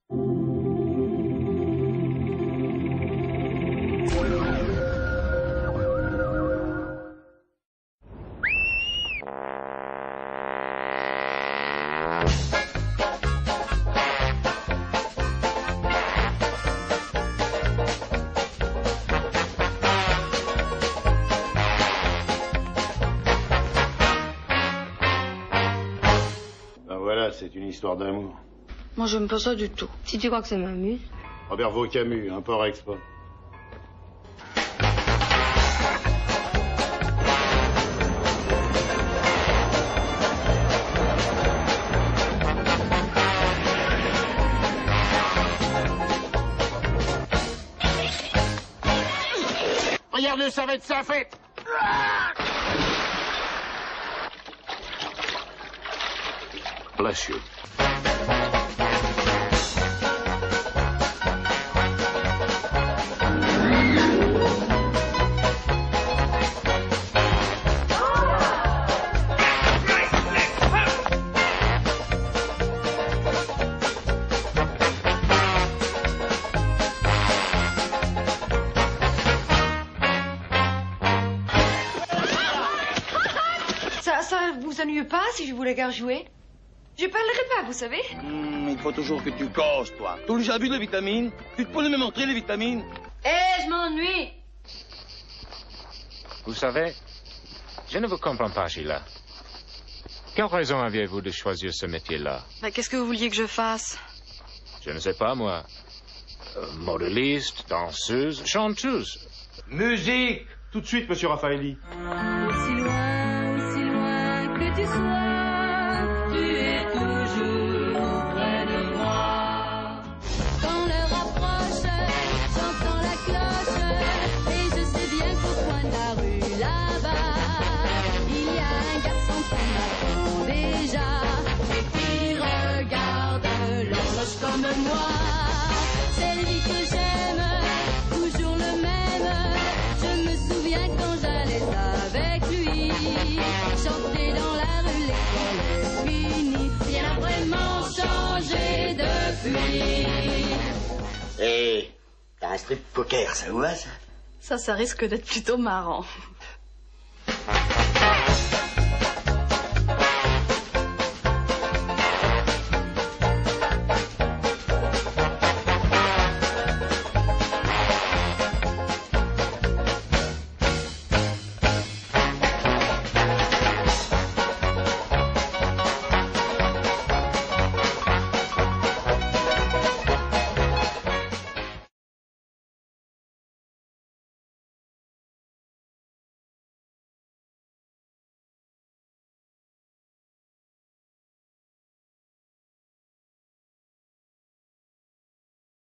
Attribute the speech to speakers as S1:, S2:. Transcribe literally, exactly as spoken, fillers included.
S1: C'est une histoire d'amour.
S2: Moi, j'aime pas ça du tout. Si tu crois que ça m'amuse.
S1: Robert Vaucamus, import-export.
S3: Regarde, ça va être sa fête.
S4: Bless you.
S2: Ça, ça vous ennuie pas si je vous la garde jouer? Je parlerai pas, vous savez.
S5: Mmh, il faut toujours que tu causes, toi. Tu as déjà vu les vitamines? Tu peux me montrer les vitamines?
S2: Eh, je m'ennuie.
S6: Vous savez, je ne vous comprends pas, Sheila. Quelle raison aviez-vous de choisir ce métier-là?
S2: Bah, qu'est-ce que vous vouliez que je fasse?
S6: Je ne sais pas, moi. Euh, modéliste, danseuse, chanteuse.
S1: Musique! Tout de suite, monsieur Raffaelli.
S7: Aussi loin, aussi loin que tu sois, tu es toujours près de moi. Quand l'heure approche, j'entends la cloche, et je sais bien qu'au coin de la rue, là-bas, il y a un garçon qui m'attend déjà, et qui regarde l'horloge comme moi. C'est lui que j'aime, toujours le même. Je me souviens quand j'allais avec lui, chanter dans la rue, l'école est finie. Rien n'a vraiment changé depuis.
S3: Hé, hey, t'as un strip poker, ça vous va, ça?
S2: Ça, ça risque d'être plutôt marrant.